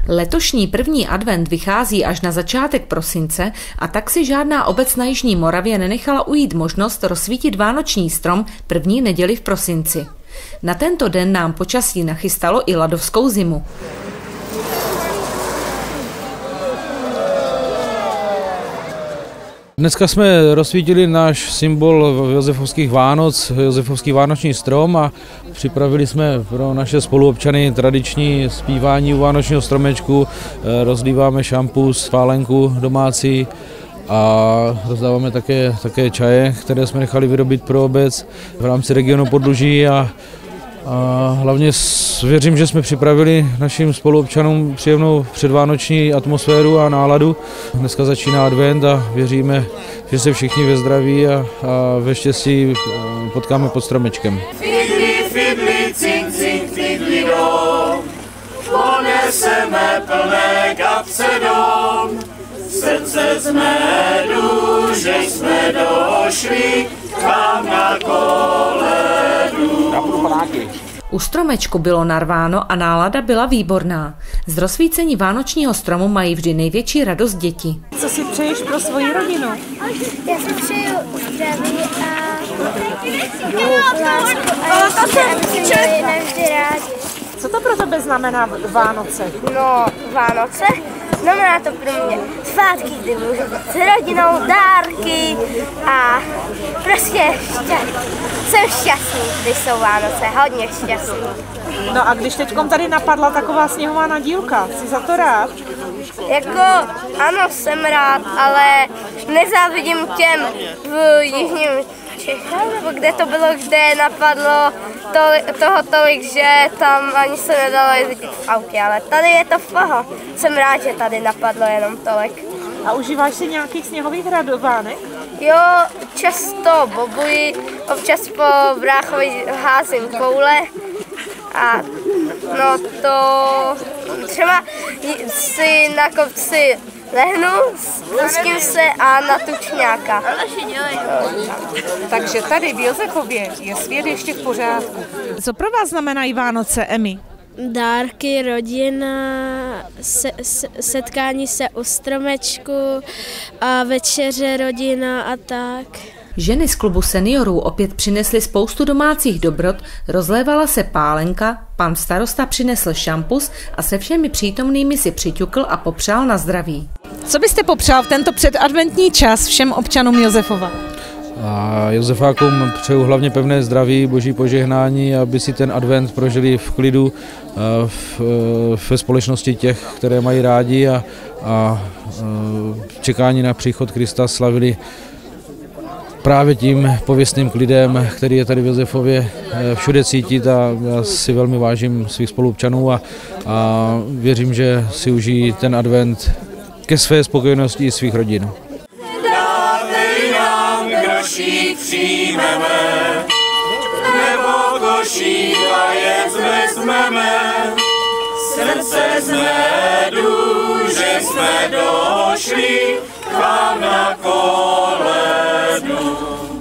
Letošní první advent vychází až na začátek prosince a tak si žádná obec na jižní Moravě nenechala ujít možnost rozsvítit vánoční strom první neděli v prosinci. Na tento den nám počasí nachystalo i ladovskou zimu. Dneska jsme rozsvítili náš symbol josefovských Vánoc, josefovský vánoční strom a připravili jsme pro naše spoluobčany tradiční zpívání u vánočního stromečku, rozlíváme šampus, pálenku domácí a rozdáváme také čaje, které jsme nechali vyrobit pro obec v rámci regionu Podluží a hlavně věřím, že jsme připravili našim spoluobčanům příjemnou předvánoční atmosféru a náladu. Dneska začíná advent a věříme, že se všichni ve zdraví a ve štěstí potkáme pod stromečkem. Fidli, fidli, cink, cink, fidli dom, poneseme plné kapce dom, srdce z medu, že jsme došli k vám na koledu. U stromečku bylo narváno a nálada byla výborná. Z rozsvícení vánočního stromu mají vždy největší radost děti. Co si přeješ pro svoji rodinu? Já si přeju zdraví a lásku a aby se měli navždy rádi. Co to pro tebe znamená Vánoce? No, Vánoce? Znamená to pro mě svátky, kdy můžu být s rodinou, dárky a prostě jsem šťastný, když jsou Vánoce, hodně šťastný. No a když teďkom tady napadla taková sněhová nadílka, jsi za to rád? Jako, ano, jsem rád, ale nezávidím těm v jižním Čechách, nebo kde to bylo, kde napadlo toho tolik, že tam ani se nedalo jezdit v autě, ale tady je to v poho. Jsem rád, že tady napadlo jenom tolik. A užíváš si nějakých sněhových radovánek? Jo, často bobuji, občas po bráchovi házím koule a no to třeba si na kopci lehnu, pustím se a na tučňáka. Takže tady v Josefově je svět ještě v pořádku. Co pro vás znamenají Vánoce, Emi? Dárky, rodina, setkání se u stromečku a večeře rodina a tak. Ženy z klubu seniorů opět přinesly spoustu domácích dobrot, rozlévala se pálenka, pan starosta přinesl šampus a se všemi přítomnými si přiťukl a popřál na zdraví. Co byste popřál v tento předadventní čas všem občanům Josefova? A Josefákům přeju hlavně pevné zdraví, boží požehnání, aby si ten advent prožili v klidu, ve společnosti těch, které mají rádi a čekání na příchod Krista slavili právě tím pověstným klidem, který je tady v Josefově všude cítit a já si velmi vážím svých spoluobčanů a věřím, že si užijí ten advent ke své spokojenosti i svých rodin. Dátej nám grošík přijmeme, nebo košík vajec vezmeme, srdce z medu, že jsme došli k vám na koledu.